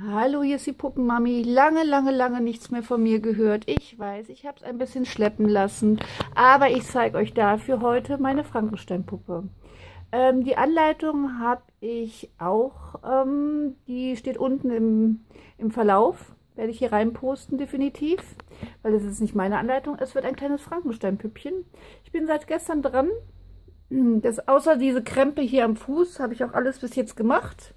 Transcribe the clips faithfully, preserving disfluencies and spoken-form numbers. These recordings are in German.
Hallo, hier ist die Puppenmami. Lange, lange, lange nichts mehr von mir gehört. Ich weiß, ich habe es ein bisschen schleppen lassen, aber ich zeige euch dafür heute meine Frankenstein-Puppe. Ähm, die Anleitung habe ich auch, ähm, die steht unten im, im Verlauf. Werde ich hier rein posten, definitiv, weil es ist nicht meine Anleitung. Es wird ein kleines Frankenstein-Püppchen. Ich bin seit gestern dran. Das, außer diese Krempe hier am Fuß habe ich auch alles bis jetzt gemacht.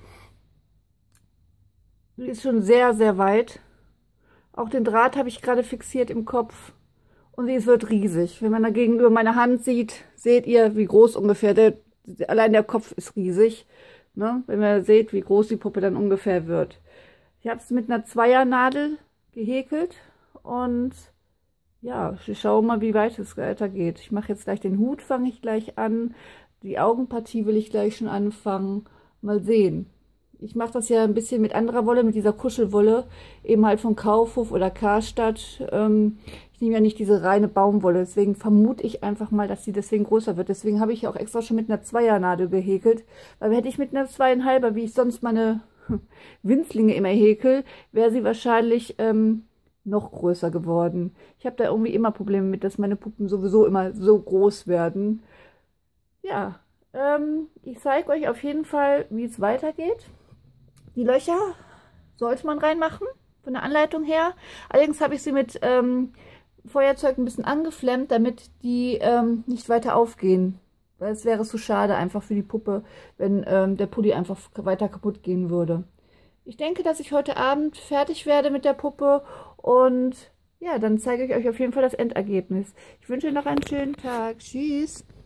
Die ist schon sehr, sehr weit. Auch den Draht habe ich gerade fixiert im Kopf. Und sie wird riesig. Wenn man da gegenüber meine Hand sieht, seht ihr, wie groß ungefähr, der, allein der Kopf ist riesig. Ne? Wenn ihr seht, wie groß die Puppe dann ungefähr wird. Ich habe es mit einer Zweiernadel gehäkelt. Und ja, ich schaue mal, wie weit es weitergeht. Ich mache jetzt gleich den Hut, fange ich gleich an. Die Augenpartie will ich gleich schon anfangen. Mal sehen. Ich mache das ja ein bisschen mit anderer Wolle, mit dieser Kuschelwolle, eben halt von Kaufhof oder Karstadt. Ähm, ich nehme ja nicht diese reine Baumwolle, deswegen vermute ich einfach mal, dass sie deswegen größer wird. Deswegen habe ich ja auch extra schon mit einer Zweiernadel gehäkelt, weil hätte ich mit einer zweieinhalber, wie ich sonst meine Winzlinge immer häkel, wäre sie wahrscheinlich ähm, noch größer geworden. Ich habe da irgendwie immer Probleme mit, dass meine Puppen sowieso immer so groß werden. Ja, ähm, ich zeige euch auf jeden Fall, wie es weitergeht. Die Löcher sollte man reinmachen, von der Anleitung her. Allerdings habe ich sie mit ähm, Feuerzeug ein bisschen angeflammt, damit die ähm, nicht weiter aufgehen. Weil es wäre zu schade einfach für die Puppe, wenn ähm, der Pulli einfach weiter kaputt gehen würde. Ich denke, dass ich heute Abend fertig werde mit der Puppe und ja, dann zeige ich euch auf jeden Fall das Endergebnis. Ich wünsche euch noch einen schönen Tag. Tschüss!